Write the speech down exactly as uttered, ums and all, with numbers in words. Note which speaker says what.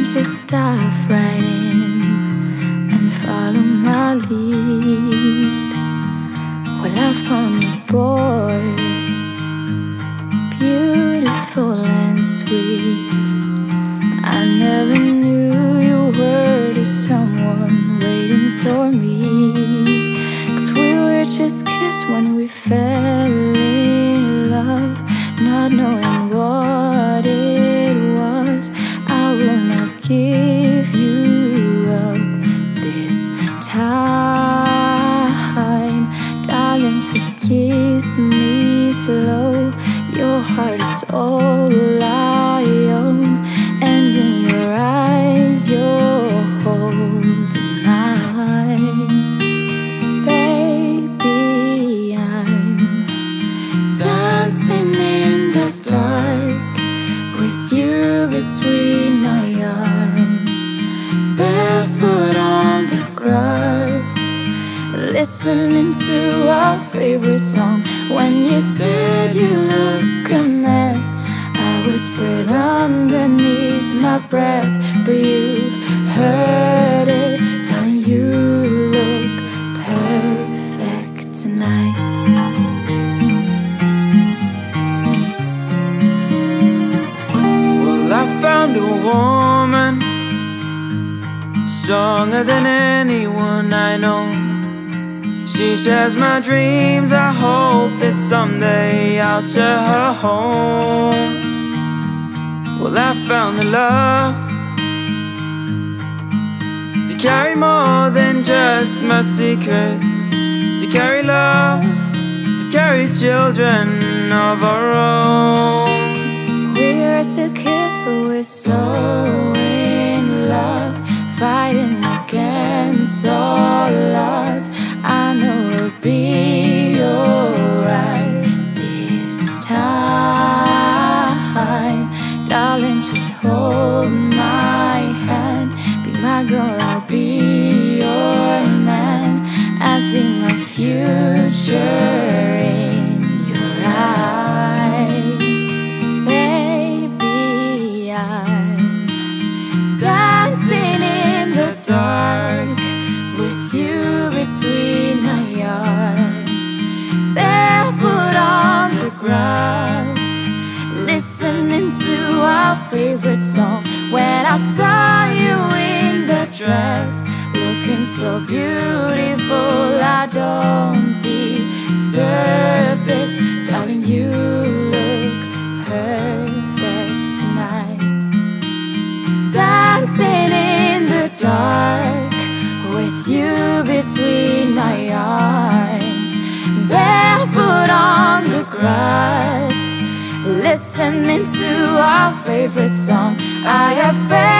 Speaker 1: just stop writing and follow my lead. Well, I found a boy, beautiful and sweet. I never knew you were to someone waiting for me, 'cause we were just kids when we fell in love, not knowing what it was. I will not give you up this time, darling, just kiss me slow. Your heart is all I own, and in your eyes you're holding mine. Baby, I'm dancing in the dark with you between my arms, barefoot on the grass, listening to our favorite song. When you said you look a mess, I whispered underneath my breath, but you heard it, telling you look perfect tonight.
Speaker 2: Well, I found a woman stronger than anyone I know. She shares my dreams. I hope that someday I'll share her home. Well, I found a love to carry more than just my secrets, to carry love, to carry children of our own.
Speaker 1: We're still kids, but we're so in love, fighting against all odds. I know we'll be alright this time, darling, just hold my hand. Be my girl, I'll be your man. I see my future in your eyes. Baby, I'm dancing in the dark with you between my arms, barefoot on the grass, listening to our favorite song. When I saw you in the dress, looking so beautiful, I don't deserve this, darling, you look perfect tonight. Dancing in the dark with you between my arms, barefoot on the grass, listening to our favorite song. I have faith